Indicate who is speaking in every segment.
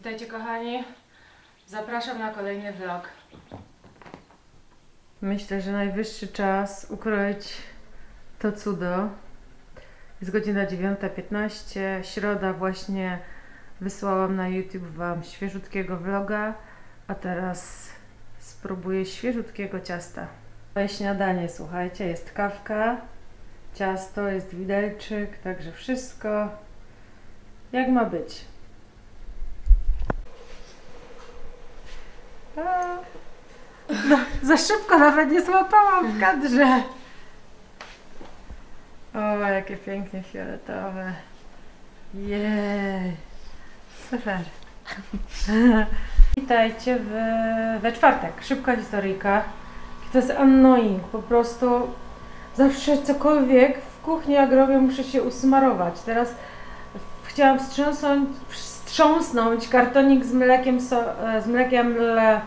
Speaker 1: Witajcie kochani, zapraszam na kolejny vlog. Myślę, że najwyższy czas ukroić to cudo. Jest godzina 9:15, środa, właśnie wysłałam na YouTube wam świeżutkiego vloga, a teraz spróbuję świeżutkiego ciasta. Moje śniadanie, słuchajcie, jest kawka, ciasto, jest widelczyk, także wszystko jak ma być. No, za szybko nawet nie złapałam w kadrze. O, jakie pięknie fioletowe. Jej, super. Witajcie we czwartek. Szybka historyjka. To jest annoying. Po prostu zawsze cokolwiek w kuchni jak robię, muszę się usmarować. Teraz chciałam wstrząsnąć kartonik z mlekiem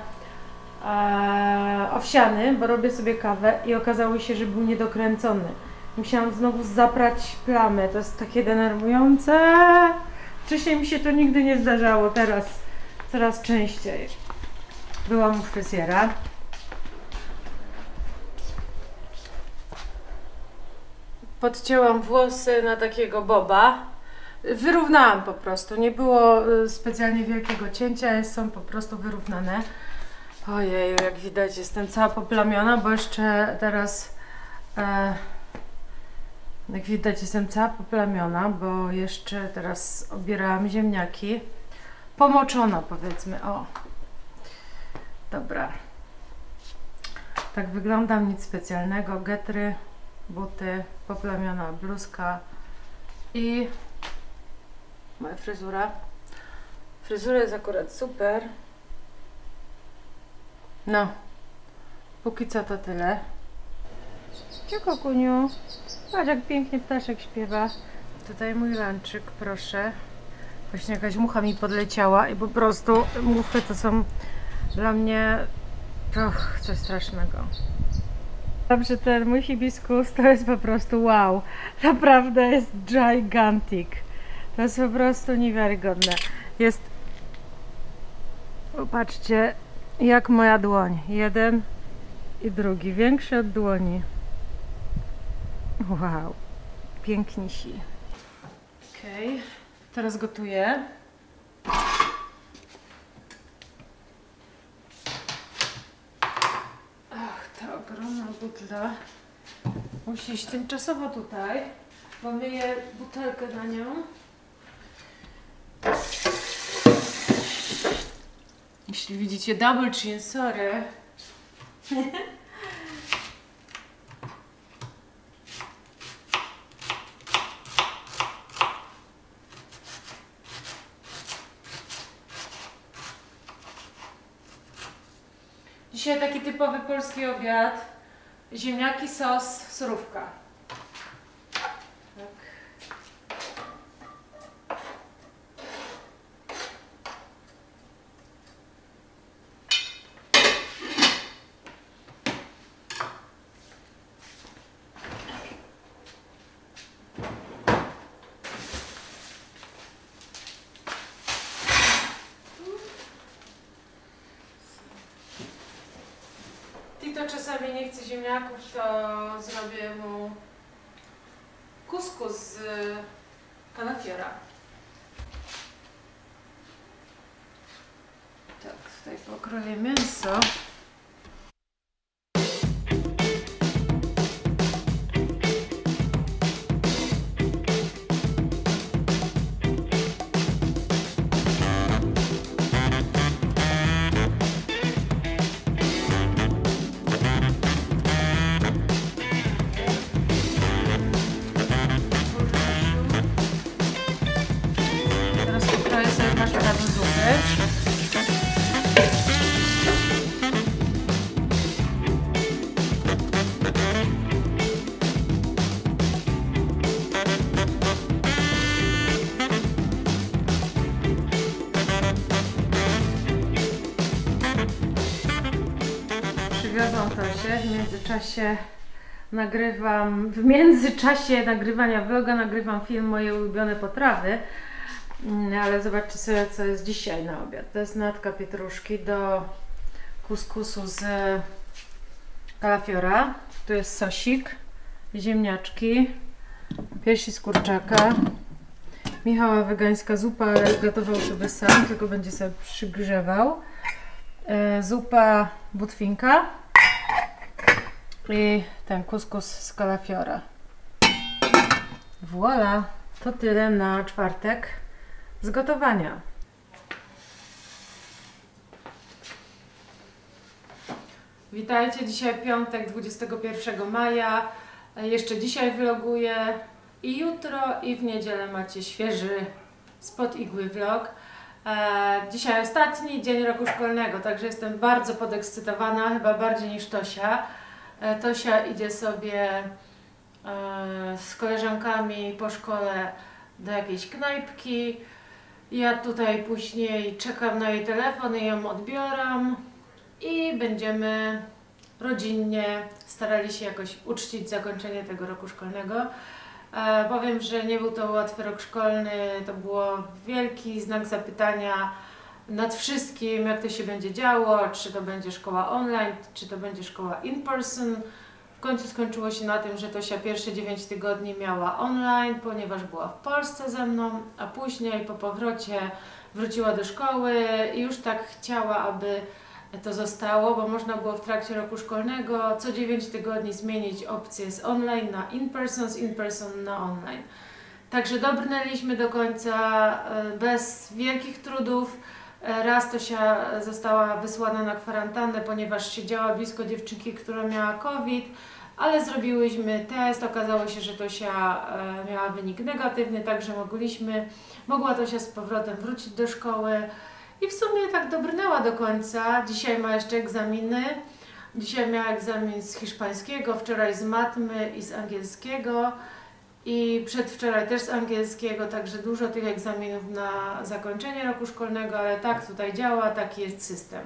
Speaker 1: owsianym, bo robię sobie kawę i okazało się, że był niedokręcony. Musiałam znowu zaprać plamy. To jest takie denerwujące. Wcześniej mi się to nigdy nie zdarzało, teraz coraz częściej. Byłam u fryzjera. Podcięłam włosy na takiego boba. Wyrównałam po prostu. Nie było specjalnie wielkiego cięcia, są po prostu wyrównane. Ojej, jak widać jestem cała poplamiona, bo jeszcze teraz jak widać jestem cała poplamiona, bo jeszcze teraz obierałam ziemniaki. Pomoczona, powiedzmy, o. Dobra. Tak wyglądam, nic specjalnego. Getry, buty, poplamiona bluzka i moja fryzura. Fryzura jest akurat super. No, póki co to tyle. Cicho, Kuniu. Patrz, jak pięknie ptaszek śpiewa. Tutaj mój lunchik, proszę. Właśnie jakaś mucha mi podleciała i po prostu muchy to są dla mnie coś strasznego. Dobrze, ten mój hibiskus to jest po prostu wow. Naprawdę jest gigantic. To jest po prostu niewiarygodne. Jest, popatrzcie, jak moja dłoń. Jeden i drugi. Większy od dłoni. Wow. Pięknisi. Okej. Teraz gotuję. Ach, ta ogromna butla musi iść tymczasowo tutaj, bo myję butelkę na nią. Jeśli widzicie double chin, sorry. Dzisiaj taki typowy polski obiad. Ziemniaki, sos, surówka. Tak. To czasami nie chce ziemniaków, to zrobię mu kuskus z kalafiora. Tak, tutaj pokroję mięso. Przywiozłam to się, w międzyczasie nagrywania vloga nagrywam film Moje ulubione potrawy. Ale zobaczcie sobie, co jest dzisiaj na obiad. To jest natka pietruszki do kuskusu z kalafiora. Tu jest sosik, ziemniaczki, piersi z kurczaka. Michała wegańska zupa, ale gotował sobie sam, tylko będzie sobie przygrzewał. Zupa butwinka i ten kuskus z kalafiora. Voilà, to tyle na czwartek z gotowania. Witajcie, dzisiaj piątek, 21 maja. Jeszcze dzisiaj vloguję i jutro i w niedzielę macie świeży spod igły vlog. Dzisiaj ostatni dzień roku szkolnego, także jestem bardzo podekscytowana, chyba bardziej niż Tosia. Tosia idzie sobie z koleżankami po szkole do jakiejś knajpki. Ja tutaj później czekam na jej telefon i ją odbieram i będziemy rodzinnie starali się jakoś uczcić zakończenie tego roku szkolnego. Powiem, że nie był to łatwy rok szkolny, to było wielki znak zapytania nad wszystkim, jak to się będzie działo, czy to będzie szkoła online, czy to będzie szkoła in person. W końcu skończyło się na tym, że Tosia pierwsze 9 tygodni miała online, ponieważ była w Polsce ze mną, a później po powrocie wróciła do szkoły i już tak chciała, aby to zostało, bo można było w trakcie roku szkolnego co 9 tygodni zmienić opcję z online na in-person, z in-person na online. Także dobrnęliśmy do końca bez wielkich trudów. Raz Tosia została wysłana na kwarantannę, ponieważ siedziała blisko dziewczynki, która miała COVID, ale zrobiłyśmy test, okazało się, że Tosia miała wynik negatywny, także mogła Tosia z powrotem wrócić do szkoły. I w sumie tak dobrnęła do końca. Dzisiaj ma jeszcze egzaminy. Dzisiaj miała egzamin z hiszpańskiego, wczoraj z matmy i z angielskiego. I przedwczoraj też z angielskiego, także dużo tych egzaminów na zakończenie roku szkolnego, ale tak tutaj działa, taki jest system.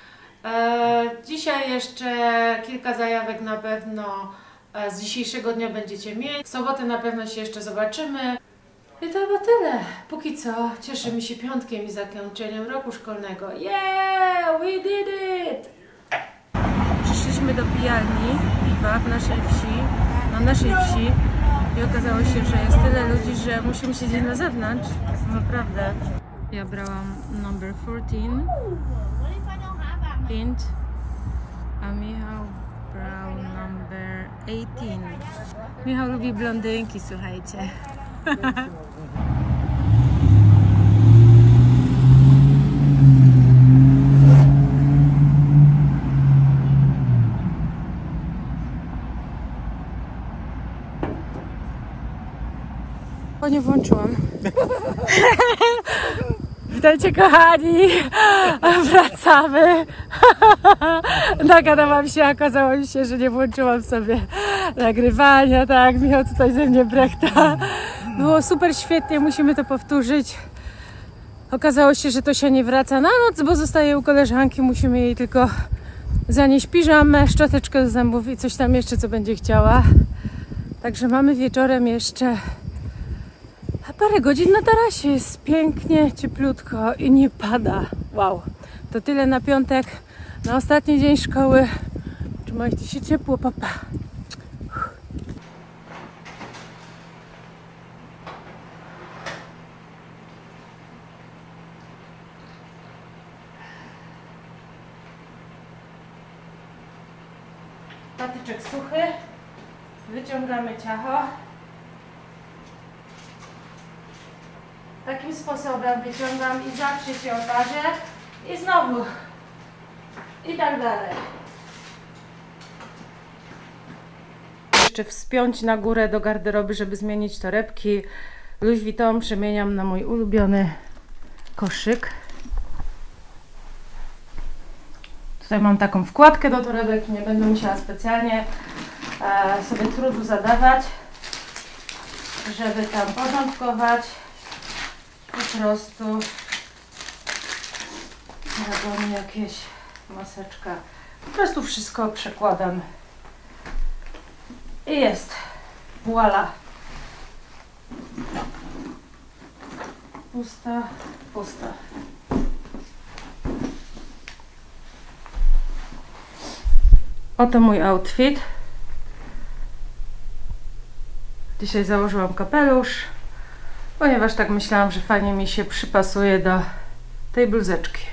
Speaker 1: Dzisiaj jeszcze kilka zajawek na pewno z dzisiejszego dnia będziecie mieć. W sobotę na pewno się jeszcze zobaczymy. I to chyba tyle. Póki co cieszymy się piątkiem i zakończeniem roku szkolnego. Yeah, we did it! Przyszliśmy do pijalni piwa w naszej wsi, na naszej wsi i okazało się, że jest tyle ludzi, że musimy siedzieć na zewnątrz. Naprawdę. Ja brałam number 14 pint, a Michał brał number 18. Michał lubi blondynki, słuchajcie. O, nie włączyłam. Witajcie, kochani! Wracamy! Nagadałam się, okazało się, że nie włączyłam sobie nagrywania. Tak, Michał tutaj ze mnie brechta. Było super świetnie, musimy to powtórzyć. Okazało się, że Tosia nie wraca na noc, bo zostaje u koleżanki. Musimy jej tylko zanieść piżamę, szczoteczkę do zębów i coś tam jeszcze, co będzie chciała. Także mamy wieczorem jeszcze parę godzin na tarasie. Jest pięknie, cieplutko i nie pada. Wow. To tyle na piątek, na ostatni dzień szkoły. Trzymajcie się ciepło, papa. Patyczek suchy, wyciągamy ciacho. Takim sposobem wyciągam i zawsze się okaże i znowu i tak dalej. Jeszcze wspiąć na górę do garderoby, żeby zmienić torebki. Louis Vuitton przemieniam na mój ulubiony koszyk. Tutaj mam taką wkładkę do torebek, nie będę musiała specjalnie sobie trudu zadawać, żeby tam porządkować. Po prostu wagony jakieś, maseczka. Po prostu wszystko przekładam i jest. Voila. Pusta, pusta. Oto mój outfit. Dzisiaj założyłam kapelusz, ponieważ tak myślałam, że fajnie mi się przypasuje do tej bluzeczki.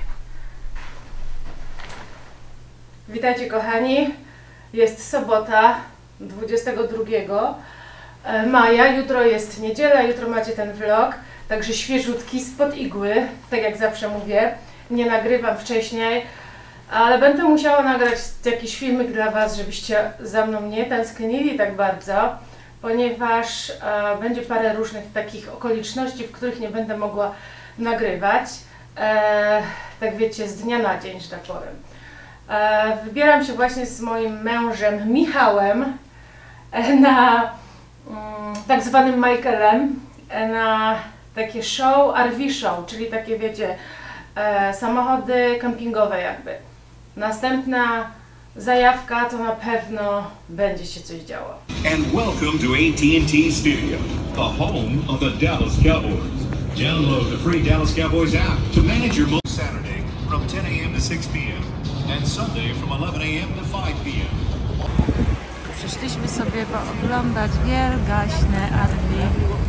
Speaker 1: Witajcie kochani. Jest sobota 22 maja. Jutro jest niedziela, jutro macie ten vlog. Także świeżutki, spod igły, tak jak zawsze mówię. Nie nagrywam wcześniej, ale będę musiała nagrać jakiś filmik dla Was, żebyście za mną nie tęsknili tak bardzo, ponieważ będzie parę różnych takich okoliczności, w których nie będę mogła nagrywać. Tak wiecie, z dnia na dzień, że tak powiem. Wybieram się właśnie z moim mężem Michałem na tak zwanym Michaelem na takie show, RV show, czyli takie wiecie, samochody kempingowe jakby. Następna zajawka to na pewno będzie się coś działo.
Speaker 2: And welcome to AT&T Stadium, the home of the Dallas Cowboys. Download the free Dallas Cowboys app to manage your Saturday from 10 a.m. to 6 p.m. and Sunday from 11 a.m. to 5 p.m.
Speaker 1: Przyszliśmy sobie pooglądać wielgaśne RV.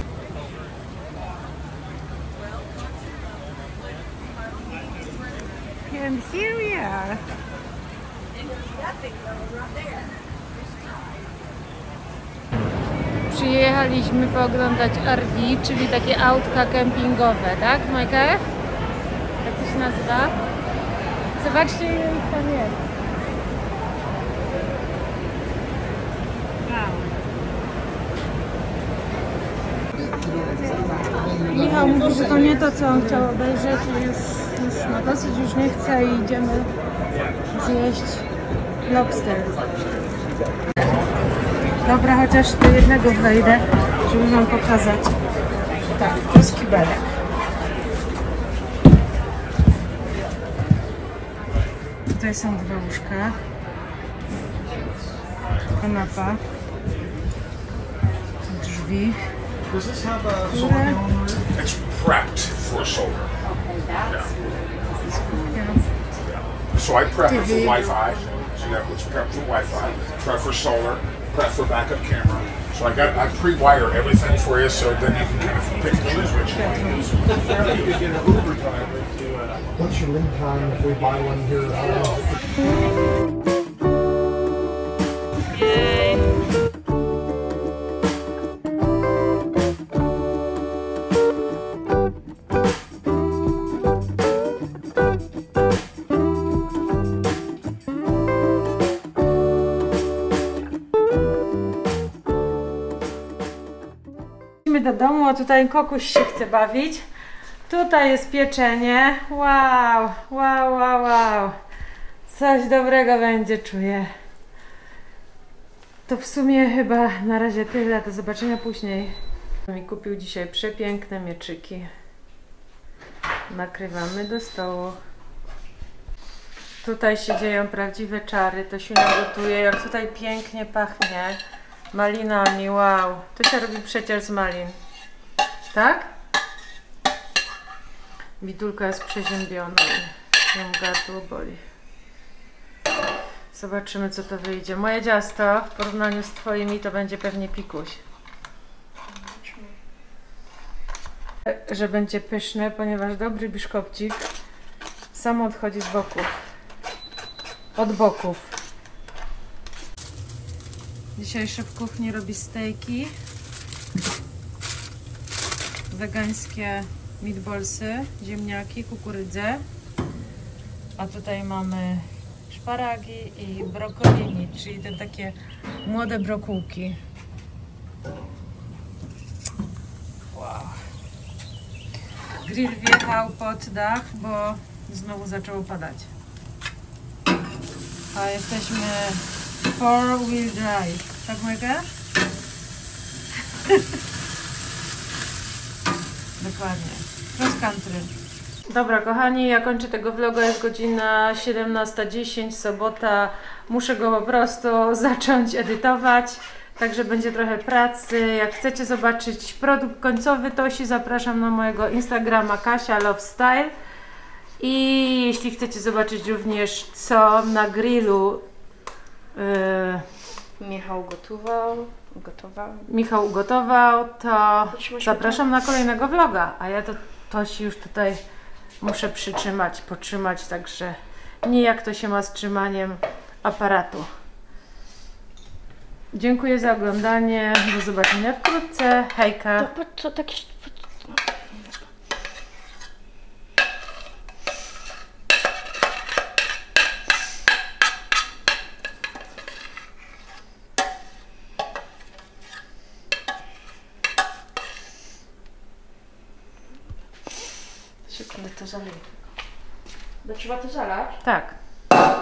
Speaker 1: And here we are. Przyjechaliśmy pooglądać RV, czyli takie autka kempingowe, tak, Michael? Jak to się nazywa? Zobaczcie, ile ich tam jest. Wow. Michał mówi, że to nie to, co on chciał obejrzeć i już ma dosyć, już nie chce i idziemy zjeść lobster. Dobra, chociaż do jednego wejdę, żeby wam pokazać. Tak, to jest kibelek. Tutaj są dwa łóżka. Kanapa. Drzwi.
Speaker 3: Does this have a solar panel on it? It's prepped for solar. Yeah. So I prep it for Wi-Fi. So you have what's prepped for Wi-Fi, prep for solar, prep for backup camera. So I pre-wire everything for you, so then you can kind of pick and choose which you want to use. You could get an Uber driver to. What's your lead time if we buy one here?
Speaker 1: Do domu, a tutaj kokuś się chce bawić. Tutaj jest pieczenie. Wow, wow, wow, wow. Coś dobrego będzie, czuję. To w sumie chyba na razie tyle. Do zobaczenia później. Mi kupił dzisiaj przepiękne mieczyki. Nakrywamy do stołu. Tutaj się dzieją prawdziwe czary. To się nagotuje. Jak tutaj pięknie pachnie. Malinami, wow. To się robi przecież z malin. Tak? Widulka jest przeziębiona. Ją gardło boli. Zobaczymy, co to wyjdzie. Moje ciasto w porównaniu z twoimi to będzie pewnie pikuś. Że będzie pyszne, ponieważ dobry biszkopcik sam odchodzi z boków. Od boków. Dzisiaj szef kuchni robi stejki, wegańskie meatballsy, ziemniaki, kukurydzę, a tutaj mamy szparagi i brokolini, czyli te takie młode brokułki. Wow. Grill wjechał pod dach, bo znowu zaczęło padać. A jesteśmy four-wheel drive. Tak, Majka? Dokładnie. Cross country. Dobra, kochani, ja kończę tego vloga. Jest godzina 17:10, sobota. Muszę go po prostu zacząć edytować. Także będzie trochę pracy. Jak chcecie zobaczyć produkt końcowy Tosi, zapraszam na mojego Instagrama Kasia Love Style. I jeśli chcecie zobaczyć również co na grillu Michał ugotował, to zapraszam na kolejnego vloga. A ja to Tosi już tutaj muszę potrzymać, także nie jak to się ma z trzymaniem aparatu. Dziękuję za oglądanie. Do zobaczenia wkrótce. Hejka.
Speaker 4: Co takie... Sekundę, to zaleję. Trzeba to zalać?
Speaker 1: Tak.